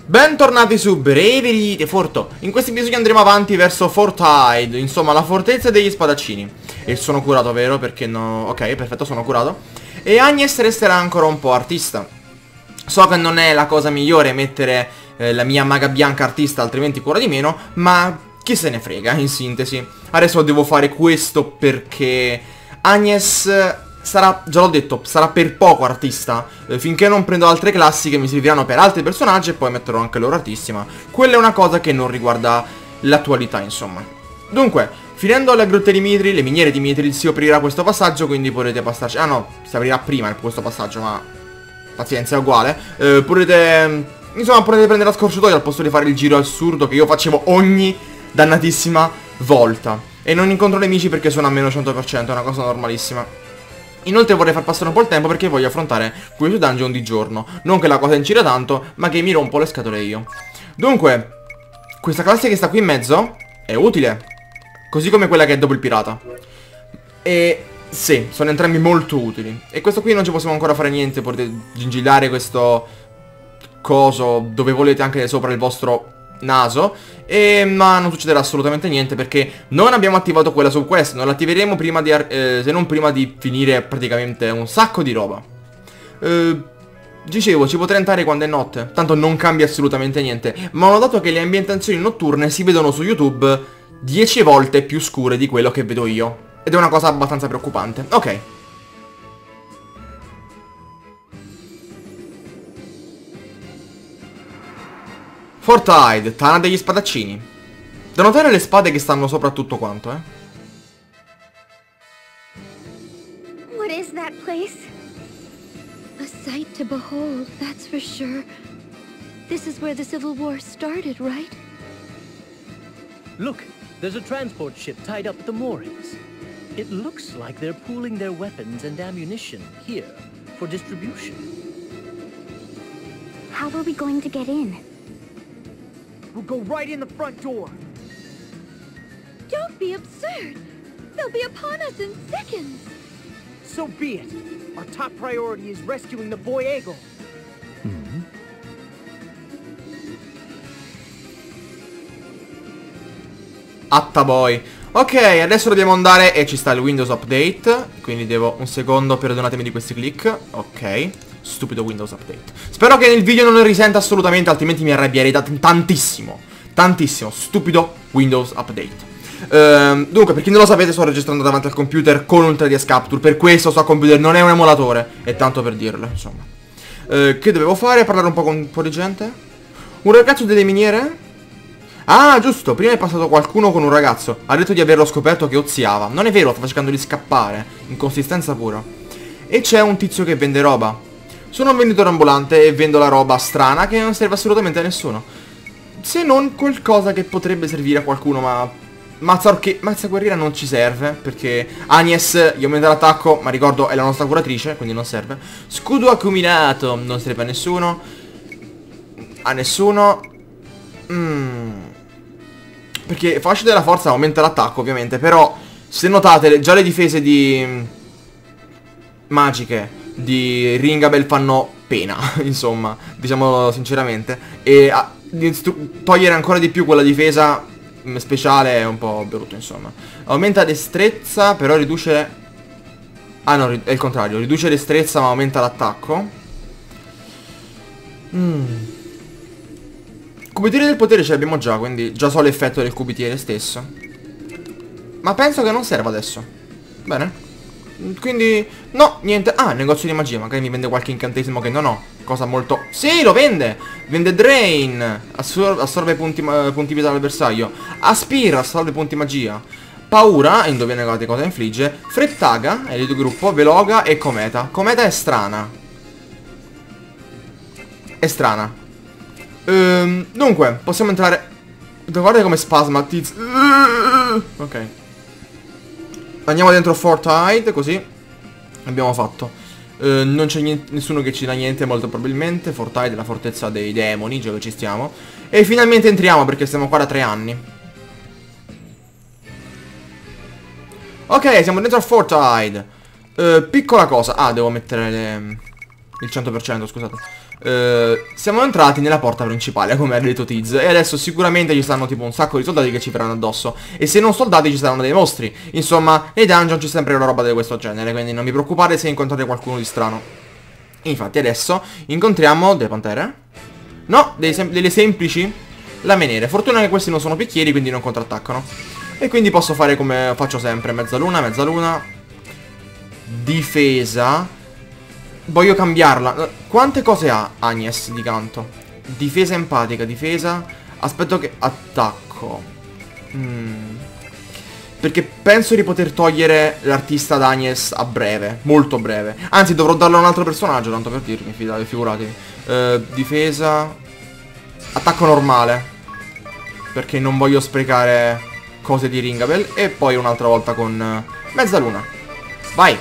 Bentornati su Bravery Default. In questo episodio andremo avanti verso Fortide, insomma la fortezza degli spadaccini. E sono curato, vero? Perché no... Ok, perfetto, sono curato. E Agnes resterà ancora un po' artista. So che non è la cosa migliore mettere la mia maga bianca artista, altrimenti cura di meno, ma chi se ne frega, in sintesi. Adesso devo fare questo perché Agnes... sarà, già l'ho detto, sarà per poco artista, finché non prendo altre classi che mi serviranno per altri personaggi e poi metterò anche loro artisti, ma quella è una cosa che non riguarda l'attualità, insomma. Dunque, finendo le grotte di Mithril, le miniere di Mithril, si aprirà questo passaggio, quindi potete passarci... Ah no, si aprirà prima questo passaggio, ma pazienza, è uguale. Potete... Insomma, potete prendere la scorciatoia al posto di fare il giro assurdo che io facevo ogni dannatissima volta. E non incontro nemici perché sono a meno 100%, è una cosa normalissima. Inoltre vorrei far passare un po' il tempo perché voglio affrontare questo dungeon di giorno. Non che la cosa incida tanto, ma che mi rompo le scatole io. Dunque, questa classe che sta qui in mezzo è utile, così come quella che è dopo il pirata. E sì, sono entrambi molto utili. E questo qui non ci possiamo ancora fare niente, potete gingillare questo coso dove volete anche sopra il vostro naso, ma non succederà assolutamente niente perché non abbiamo attivato quella subquest. Non l'attiveremo prima di se non prima di finire praticamente un sacco di roba. Dicevo, ci potrei entrare quando è notte, tanto non cambia assolutamente niente. Ma ho notato che le ambientazioni notturne si vedono su YouTube 10 volte più scure di quello che vedo io, ed è una cosa abbastanza preoccupante. Ok. Fortide, tana degli spadaccini. Da notare le spade che stanno sopra tutto quanto, What is that place? A sight to behold, that's for sure. This is where the Civil War started, right? Look, there's a transport ship tied up at the moorings. It looks like they're pooling their weapons and ammunition here for distribution. How are we going to get in? We'll go right in the front door. Don't be absurd! They'll be upon us in seconds! So be it. Our top priority is rescuing the boy Eagle. Attaboy. Ok, adesso dobbiamo andare e ci sta il Windows Update, quindi devo un secondo, perdonatemi di questi click. Ok, stupido Windows Update. Spero che nel video non ne risenta assolutamente, altrimenti mi arrabbierei tantissimo. Tantissimo, stupido Windows Update. Dunque, per chi non lo sapete, sto registrando davanti al computer con un 3ds Capture. Per questo sto computer non è un emulatore, è tanto per dirlo, insomma. Che dovevo fare? Parlare un po' con un po' di gente? Un ragazzo delle miniere? Ah, giusto, prima è passato qualcuno con un ragazzo. Ha detto di averlo scoperto che oziava. Non è vero, sta cercando di scappare. Inconsistenza pura. E c'è un tizio che vende roba. Sono un venditore ambulante e vendo la roba strana che non serve assolutamente a nessuno, se non qualcosa che potrebbe servire a qualcuno, ma... Mazza guerriera non ci serve, perché Agnes gli aumenta l'attacco, ma ricordo è la nostra curatrice, quindi non serve. Scudo acuminato, non serve a nessuno. A nessuno. Perché fascia della forza aumenta l'attacco, ovviamente, però se notate già le difese di... magiche di Ringabel fanno pena, insomma, diciamolo sinceramente. E togliere ancora di più quella difesa speciale è un po' brutto, insomma. Aumenta destrezza, però riduce... Ah no, è il contrario. Riduce destrezza ma aumenta l'attacco. Cubitiere del potere ce l'abbiamo già, quindi già so l'effetto del cubitiere stesso. Ma penso che non serva adesso. Bene. Quindi... no, niente. Ah, negozio di magia. Magari mi vende qualche incantesimo che non ho. Cosa molto... Sì, lo vende! Vende Drain. Assorbe punti vita dall'avversario. Aspira, assorbe punti magia. Paura, indovinate cosa infligge. Frettaga, è il gruppo. Veloga e Cometa. Cometa è strana. È strana. Dunque, possiamo entrare... Guardate come spasma. Ok. Andiamo dentro Fortide, così. Abbiamo fatto. Non c'è nessuno che ci dà niente, molto probabilmente. Fortide è la fortezza dei demoni, già che ci stiamo. E finalmente entriamo, perché stiamo qua da 3 anni. Ok, siamo dentro a Fortide. Piccola cosa. Ah, devo mettere il 100%, scusate. siamo entrati nella porta principale, come ha detto Tiz, e adesso sicuramente ci saranno tipo un sacco di soldati che ci verranno addosso, e se non soldati ci saranno dei mostri. Insomma, nei dungeon c'è sempre una roba di questo genere, quindi non vi preoccupate se incontrate qualcuno di strano. Infatti adesso incontriamo delle pantere. No, delle semplici lame nere. Fortuna che questi non sono picchieri, quindi non contrattaccano. E quindi posso fare come faccio sempre, mezzaluna. Difesa. Voglio cambiarla. Quante cose ha Agnes di canto? Difesa empatica, difesa. Aspetto che... attacco. Perché penso di poter togliere l'artista ad Agnes a breve. Molto breve. Anzi, dovrò darlo a un altro personaggio, tanto per dirmi, figuratevi. Difesa. Attacco normale. Perché non voglio sprecare cose di Ringabel. E poi un'altra volta con mezzaluna. Vai.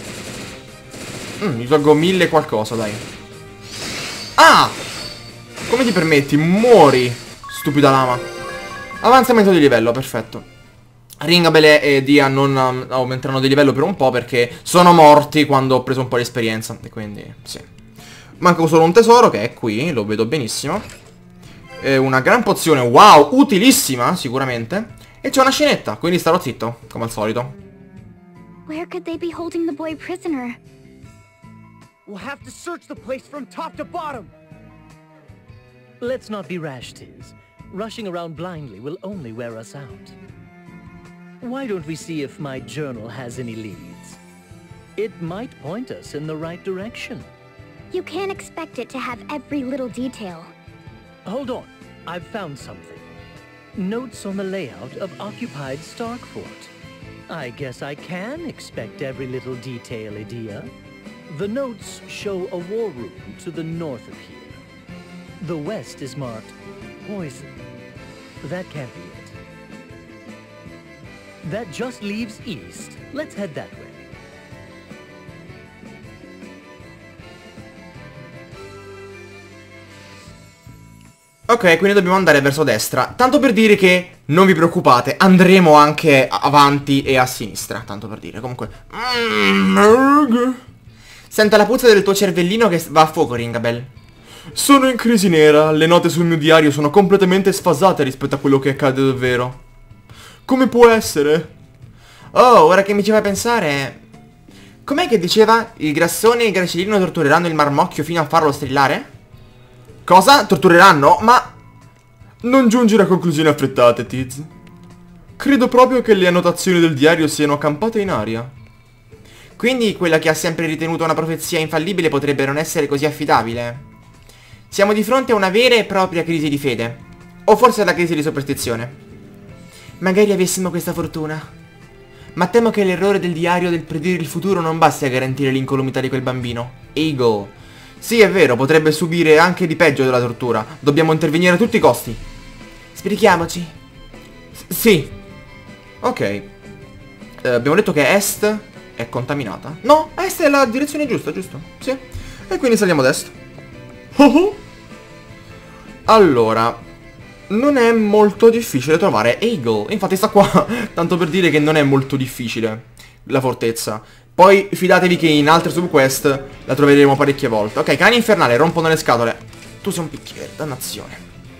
Mi tolgo 1000 qualcosa, dai. Ah! Come ti permetti? Muori, stupida lama. Avanzamento di livello, perfetto. Ringabel e Dia non aumenteranno di livello per un po' perché sono morti quando ho preso un po' di esperienza. E quindi, sì. Manca solo un tesoro che è qui, lo vedo benissimo. È una gran pozione, wow, utilissima, sicuramente. E c'è una scenetta, quindi starò zitto, come al solito. Where could they be holding the boy prisoner? We'll have to search the place from top to bottom. Let's not be rash, Tiz. Rushing around blindly will only wear us out. Why don't we see if my journal has any leads? It might point us in the right direction. You can't expect it to have every little detail. Hold on, I've found something. Notes on the layout of occupied Starkfort. I guess I can expect every little detail, Idia. The notes show a war room to the north of here. The west is marked poison. That can't be it. That just leaves east. Let's head that way. Ok, quindi dobbiamo andare verso destra. Tanto per dire che non vi preoccupate, andremo anche avanti e a sinistra. Tanto per dire, comunque. Sento la puzza del tuo cervellino che va a fuoco, Ringabel. Sono in crisi nera. Le note sul mio diario sono completamente sfasate rispetto a quello che accade davvero. Come può essere? Oh, ora che mi ci fai pensare... Com'è che diceva? Il grassone e il gracilino tortureranno il marmocchio fino a farlo strillare? Cosa? Tortureranno? Ma... Non giungere a conclusioni affrettate, Tiz. Credo proprio che le annotazioni del diario siano campate in aria. Quindi quella che ha sempre ritenuto una profezia infallibile potrebbe non essere così affidabile. Siamo di fronte a una vera e propria crisi di fede. O forse alla crisi di superstizione. Magari avessimo questa fortuna. Ma temo che l'errore del diario del predire il futuro non basti a garantire l'incolumità di quel bambino. Eagle. Sì, è vero, potrebbe subire anche di peggio della tortura. Dobbiamo intervenire a tutti i costi. Sbrichiamoci. Sì. Ok. Abbiamo detto che est è contaminata. No, est è la direzione giusta, giusto? Sì. E quindi saliamo ad est. Allora, non è molto difficile trovare Eagle. Infatti sta qua, tanto per dire che non è molto difficile la fortezza. Poi fidatevi che in altre subquest la troveremo parecchie volte. Ok, cani infernali, rompono le scatole. Tu sei un picchiere, dannazione.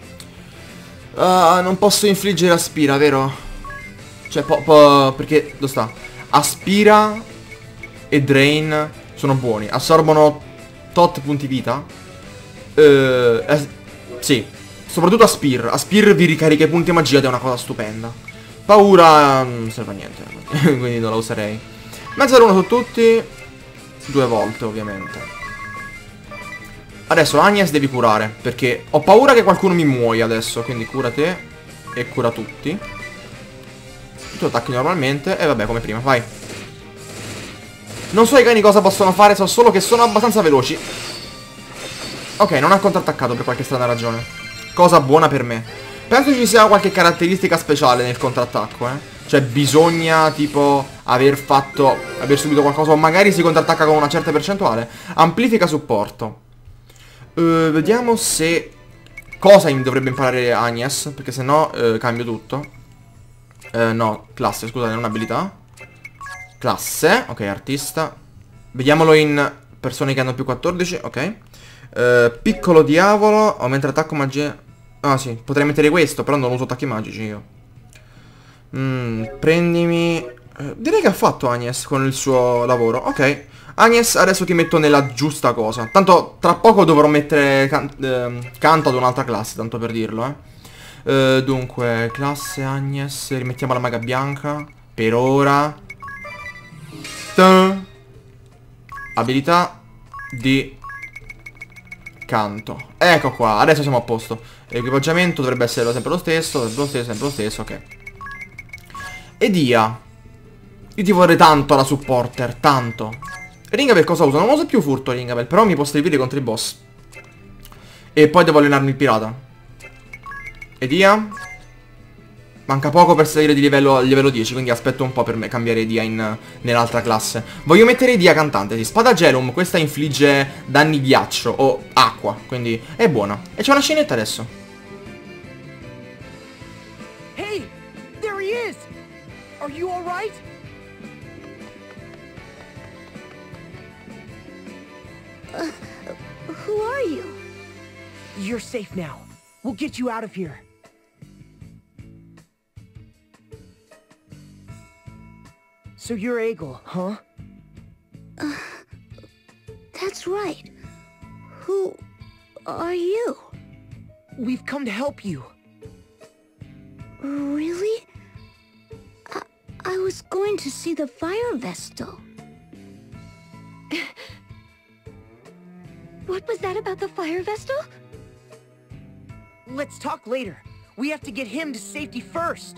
Non posso infliggere aspira, vero? Cioè, perché, dove sta? Aspira e drain sono buoni. Assorbono tot punti vita. Sì. Soprattutto Aspir. Aspir vi ricarica i punti magia ed è una cosa stupenda. Paura non serve a niente. Quindi non la userei. Mezzaluna su tutti. 2 volte ovviamente. Adesso Agnes devi curare. Perché ho paura che qualcuno mi muoia adesso. Quindi cura te. E cura tutti. Tu attacchi normalmente. E vabbè, come prima, vai. Non so i cani cosa possono fare. So solo che sono abbastanza veloci. Ok, non ha contrattaccato per qualche strana ragione. Cosa buona per me. Penso ci sia qualche caratteristica speciale nel contrattacco, Cioè bisogna tipo aver subito qualcosa. O magari si contrattacca con una certa percentuale. Amplifica supporto. Vediamo se... Cosa dovrebbe imparare Agnes. Perché sennò cambio tutto. No, classe, scusate, non abilità. Classe, ok, artista. Vediamolo in persone che hanno più 14, ok. Piccolo diavolo, aumenta l'attacco magia. Ah sì, potrei mettere questo, però non uso attacchi magici io. Prendimi... direi che ha fatto Agnes con il suo lavoro. Ok, Agnes, adesso ti metto nella giusta cosa. Tanto tra poco dovrò mettere canto ad un'altra classe, tanto per dirlo, dunque, classe Agnes, rimettiamo la maga bianca. Per ora. Abilità di canto. Ecco qua, adesso siamo a posto. L'equipaggiamento dovrebbe essere sempre lo stesso, sempre lo stesso, ok. E Dia. Io ti vorrei tanto la supporter, tanto. Ringabel cosa uso? Non uso più furto Ringabel, però mi può servire contro i boss. E poi devo allenarmi il pirata. E Dia. Manca poco per salire di livello 10, quindi aspetto un po' per me cambiare Dia nell'altra classe. Voglio mettere Dia cantante, sì. Spada Gelum, questa infligge danni ghiaccio o acqua, quindi è buona. E c'è una scenetta adesso. Hey, there he is. Are you all right? Who are you? You're safe now. We'll get you out of here. So you're Egil, huh? That's right. Who are you? We've come to help you. Really? I was going to see the fire vestal. What was that about the fire vestal? Let's talk later. We have to get him to safety first.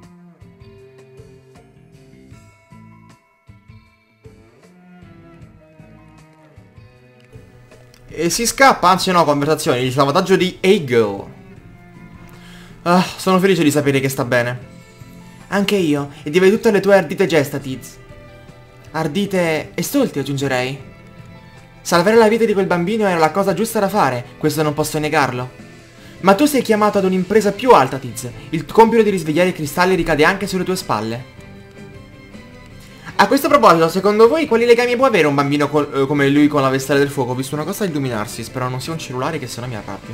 E si scappa, anzi no, conversazione, il salvataggio di Egil. Ah, sono felice di sapere che sta bene. Anche io, e di avere tutte le tue ardite gesta, Tiz. Ardite e stolti, aggiungerei. Salvare la vita di quel bambino era la cosa giusta da fare, questo non posso negarlo. Ma tu sei chiamato ad un'impresa più alta, Tiz. Il compito di risvegliare i cristalli ricade anche sulle tue spalle. A questo proposito, secondo voi quali legami può avere un bambino come lui con la vestale del fuoco? Ho visto una cosa illuminarsi, spero non sia un cellulare che sennò mi arrabbio.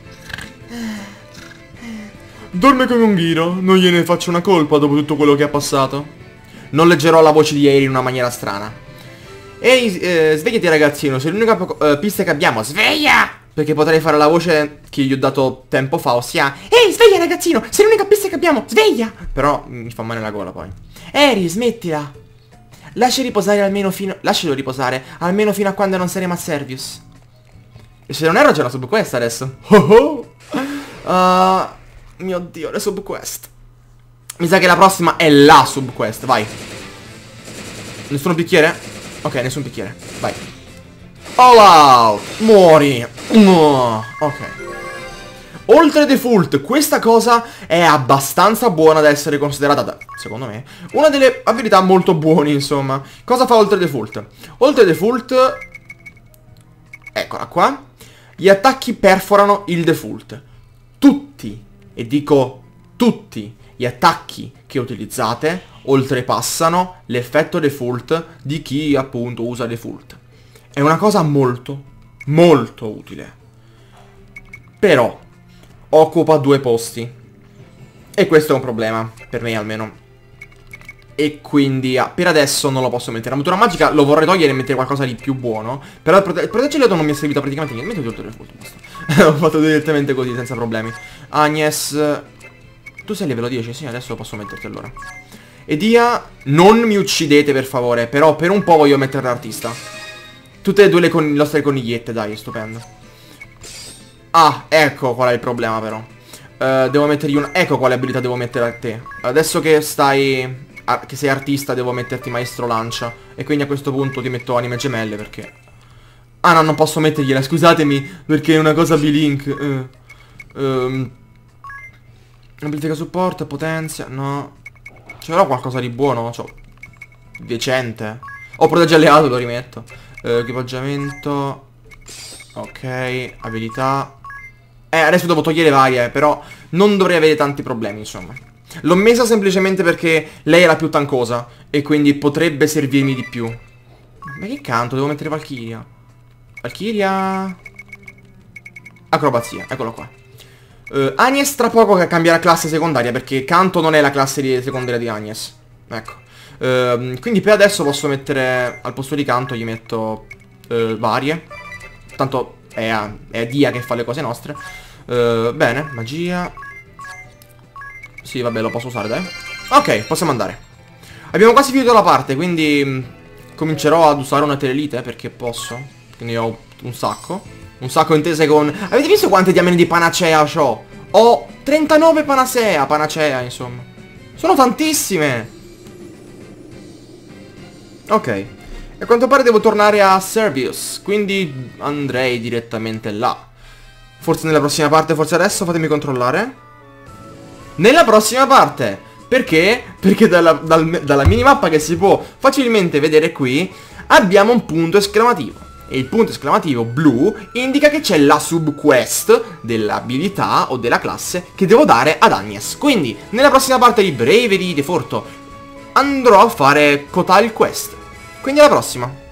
Dorme come un ghiro, non gliene faccio una colpa dopo tutto quello che ha passato. Non leggerò la voce di Eri in una maniera strana. Ehi, svegliati ragazzino, sei l'unica pista che abbiamo, sveglia! Perché potrei fare la voce che gli ho dato tempo fa, ossia ehi, sveglia ragazzino, sei l'unica pista che abbiamo, sveglia! Però mi fa male la gola poi. Eri, smettila! Lascialo riposare almeno fino a quando non saremo a Servius. E se non erro c'è una subquest adesso. Mio dio, le subquest. Mi sa che la prossima è la subquest, vai. Nessuno bicchiere? Ok, nessun bicchiere, vai. All out, muori. Ok. Oltre default, questa cosa è abbastanza buona da essere considerata, secondo me, una delle abilità molto buone, insomma. Cosa fa oltre default? Oltre default, eccola qua, gli attacchi perforano il default. Tutti, e dico tutti, gli attacchi che utilizzate oltrepassano l'effetto default di chi appunto usa default. È una cosa molto, molto utile. Però occupa 2 posti. E questo è un problema, per me almeno. E quindi per adesso non lo posso mettere. La montura magica lo vorrei togliere e mettere qualcosa di più buono. Però il proteggereto non mi è servito praticamente niente. Metto tutto il default, basta. Ho fatto direttamente così, senza problemi. Agnes, tu sei livello 10? Sì, adesso posso metterti allora. E Dia, non mi uccidete per favore. Però per un po' voglio mettere l'artista. Tutte e due le nostre conigliette, dai, stupendo. Ah, ecco qual è il problema però. Devo mettergli una... Ecco quale abilità devo mettere a te. Adesso che stai... che sei artista devo metterti maestro lancia. E quindi a questo punto ti metto anime gemelle perché... Ah no, non posso mettergliela, scusatemi. Perché è una cosa B-Link. Amplifica supporto, potenzia, no. Ce l'ho qualcosa di buono, cioè... decente. O protegge alleato, lo rimetto. Equipaggiamento. Ok, abilità. Adesso devo togliere varie, però non dovrei avere tanti problemi, insomma. L'ho messa semplicemente perché lei è la più tancosa e quindi potrebbe servirmi di più. Ma che canto, devo mettere Valkyria. Valkyria. Acrobazia, eccolo qua. Agnes tra poco che cambierà classe secondaria, perché Canto non è la classe secondaria di Agnes. Ecco. Quindi per adesso posso mettere, al posto di Canto gli metto varie. Tanto è Dia che fa le cose nostre. Bene, magia. Sì, vabbè, lo posso usare, dai. Ok, possiamo andare. Abbiamo quasi finito la parte, quindi comincerò ad usare una telelite perché posso. Quindi ho un sacco. Un sacco intese con... Avete visto quante diamine di panacea ho? Ho 39 panacea, insomma. Sono tantissime. Ok. E a quanto pare devo tornare a Servius, quindi andrei direttamente là. Forse nella prossima parte, forse adesso, fatemi controllare. Nella prossima parte. Perché? Perché dalla minimappa che si può facilmente vedere qui abbiamo un punto esclamativo. E il punto esclamativo blu indica che c'è la subquest dell'abilità o della classe che devo dare ad Agnes. Quindi nella prossima parte di Bravery di Furto andrò a fare Kotal Quest. Quindi alla prossima.